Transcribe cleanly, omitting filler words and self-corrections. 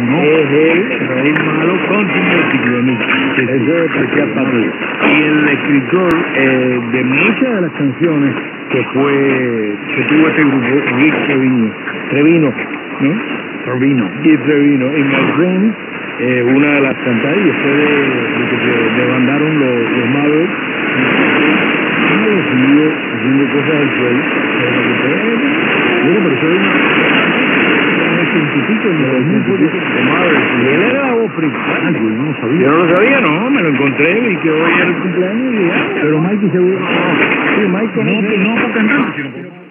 No. Es el rey malo Country Music. Eso es especial para ti. Y el escritor de muchas de las canciones que tuvo este grupo, Rick Trevino, ¿no? Trevino. Y Trevino. En My Dreams, una de las cantadas, y después de que se levantaron los malos, siguió haciendo cosas del show. Bueno, pero eso es un científico y él era la voz principal. Yo no sabía. Yo no lo sabía, no, me lo encontré y que hoy era el cumpleaños y ya. Pero Mikey seguro. Sí, Mike No, no por cantar, sino por...